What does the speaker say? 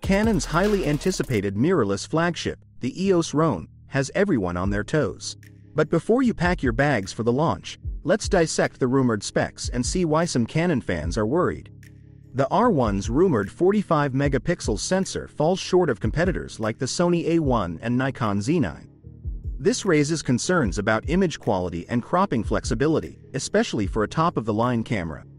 Canon's highly anticipated mirrorless flagship, the EOS R1, has everyone on their toes. But before you pack your bags for the launch, let's dissect the rumored specs and see why some Canon fans are worried. The R1's rumored 45-megapixel sensor falls short of competitors like the Sony A1 and Nikon Z9. This raises concerns about image quality and cropping flexibility, especially for a top-of-the-line camera.